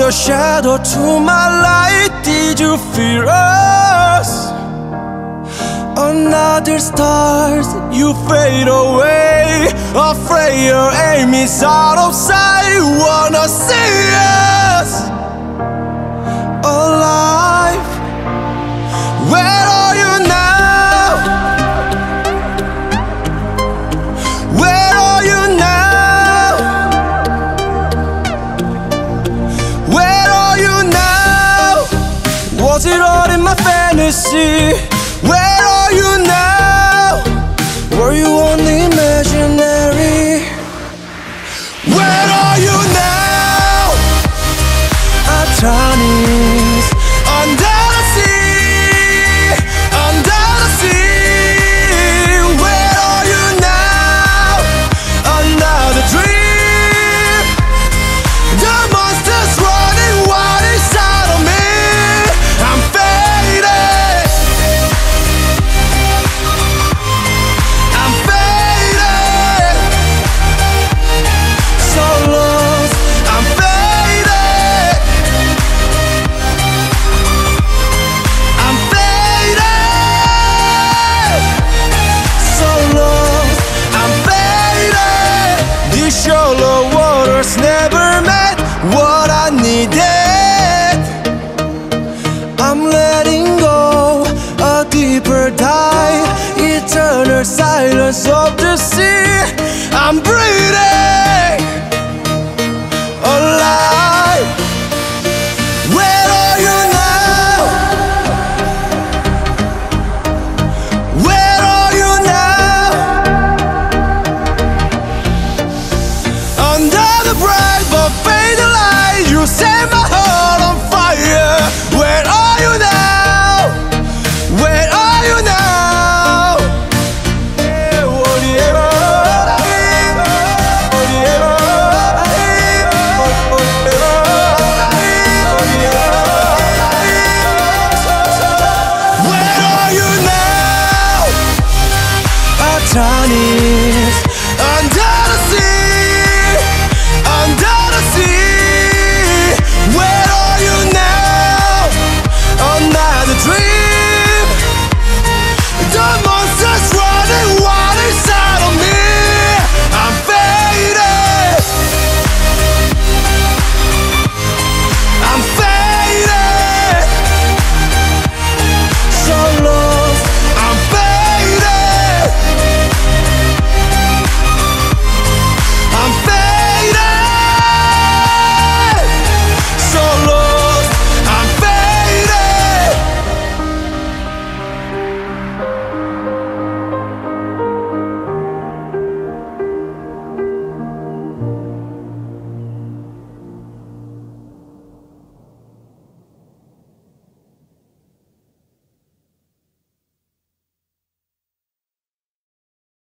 the shadow to my light. Did you fear us? Another stars, you fade away. Afraid your aim is out of sight. Wanna see us alive. Where are you now? Where are you now? Where are you now? Was it all in my fantasy? Where are you now? Were you only imaginary? Where are you now? Atlantis, under the sea, under the sea. Where are you now? Another dream. The monster's running wild inside of me. I'm faded. I'm faded. So lost. I'm faded. I'm faded. So lost. I'm faded. These shallow waters never met what I needed. I'm letting go, a deeper dive, eternal silence of the sea. I'm breathing.